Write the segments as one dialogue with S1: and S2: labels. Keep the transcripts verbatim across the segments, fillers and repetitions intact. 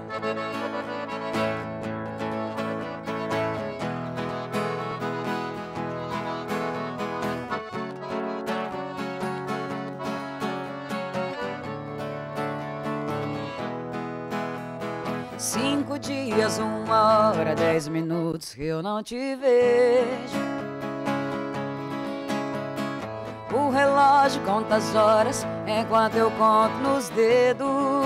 S1: Cinco dias, uma hora, dez minutos que eu não te vejo. O relógio conta as horas enquanto eu conto nos dedos.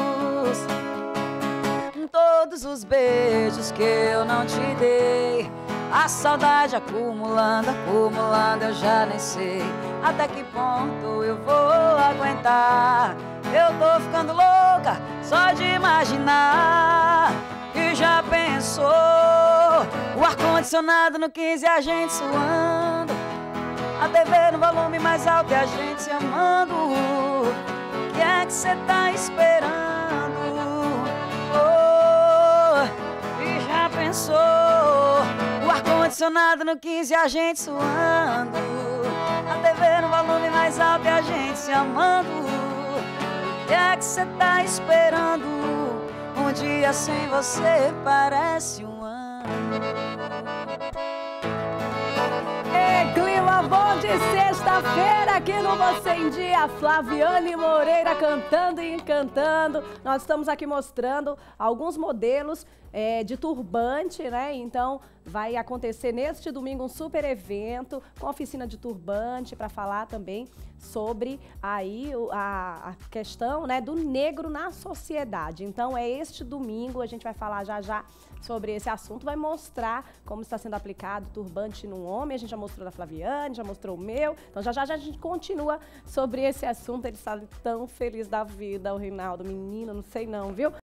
S1: Todos os beijos que eu não te dei, a saudade acumulando, acumulando, eu já nem sei até que ponto eu vou aguentar. Eu tô ficando louca só de imaginar. E já pensou o ar-condicionado no quinze e a gente suando, a T V no volume mais alto e a gente se amando. O que é que cê tá esperando? Oh, e já pensou o ar-condicionado no quinze e a gente suando, a T V no volume mais alto e a gente se amando. O que é que cê tá esperando? Um dia sem você parece um ano.
S2: E clima bom de sexta-feira aqui no Você em Dia. Flaviane Moreira cantando e encantando. Nós estamos aqui mostrando alguns modelos é, de turbante, né? Então vai acontecer neste domingo um super evento com oficina de turbante para falar também sobre aí a, a questão, né, do negro na sociedade. Então é este domingo, a gente vai falar já já sobre esse assunto, vai mostrar como está sendo aplicado turbante num homem. A gente já mostrou da Flaviane, já mostrou o meu. Então já já, já a gente continua sobre esse assunto. Ele está tão feliz da vida, o Reinaldo, menino, não sei não, viu?